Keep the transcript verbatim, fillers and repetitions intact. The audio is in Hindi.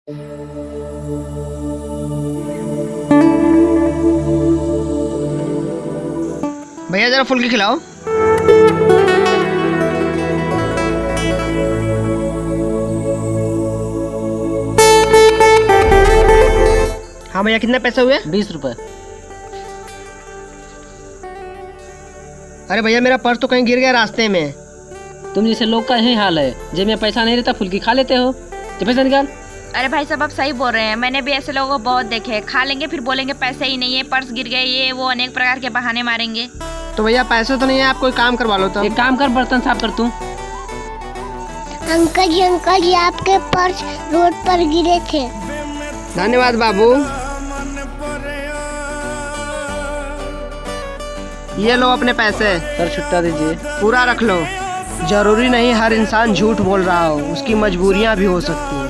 भैया जरा फुल्की खिलाओ। हाँ भैया, कितने पैसे हुए? बीस रुपए। अरे भैया, मेरा पर्स तो कहीं गिर गया रास्ते में। तुम जैसे लोग का यही हाल है, जेब में पैसा नहीं रहता फुल्की खा लेते हो। तो पैसा निकाल। अरे भाई साहब, आप सही बोल रहे हैं। मैंने भी ऐसे लोगों को बहुत देखे हैं। खा लेंगे फिर बोलेंगे पैसे ही नहीं है, पर्स गिर गए, ये वो अनेक प्रकार के बहाने मारेंगे। तो भैया पैसे तो नहीं है, आप कोई काम करवा लो। तो एक काम कर, बर्तन साफ कर तू। अंकल जी अंकल जी आपके पर्स रोड पर गिरे थे। धन्यवाद बाबू। ये लो अपने पैसे। सर छुट्टा दीजिए। पूरा रख लो। जरूरी नहीं हर इंसान झूठ बोल रहा हो, उसकी मजबूरियां भी हो सकती हैं।